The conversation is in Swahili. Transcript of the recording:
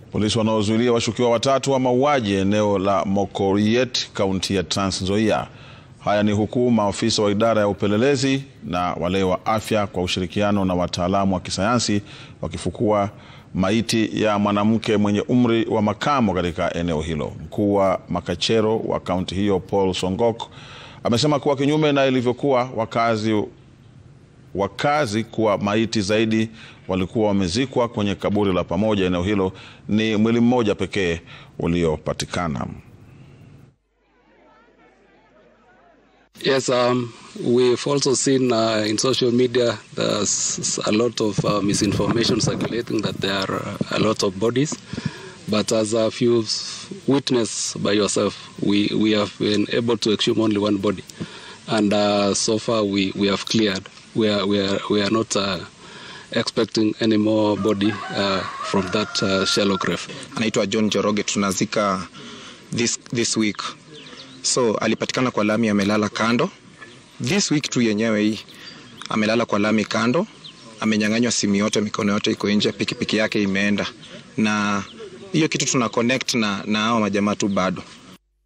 Polisi wanaozuilia washukiwa watatu wa mauaji eneo la Mokoriet, kaunti ya Trans Nzoia. Haya ni huku maafisa wa idara ya upelelezi na wale wa afya kwa ushirikiano na wataalamu wa kisayansi wakifukua maiti ya mwanamke mwenye umri wa makamo katika eneo hilo. Mkuu wa makachero wa kaunti hiyo Paul Songok amesema kuwa kinyume na ilivyokuwa wakazi kuwa maiti zaidi walikuwa wamezikwa kwenye kaburi la pamoja eneo hilo, ni mwili mmoja pekee uliopatikana. Yes, we've also seen in social media there's a lot of misinformation circulating that there are a lot of bodies. But as you've witnessed by yourself, we have been able to exhume only one body. And so far we have cleared. We are not expecting any more body from that shallow grave. Anaitwa John Joroge, tunazika this week. So alipatikana kwa lami, amelala kando. This week tu yenyewe hii amelala kwa lami kando, amenyang'anywa simu yote, mikono yote iko nje, pikipiki yake imeenda. Na hiyo kitu tuna connect na hao majamaa tu bado.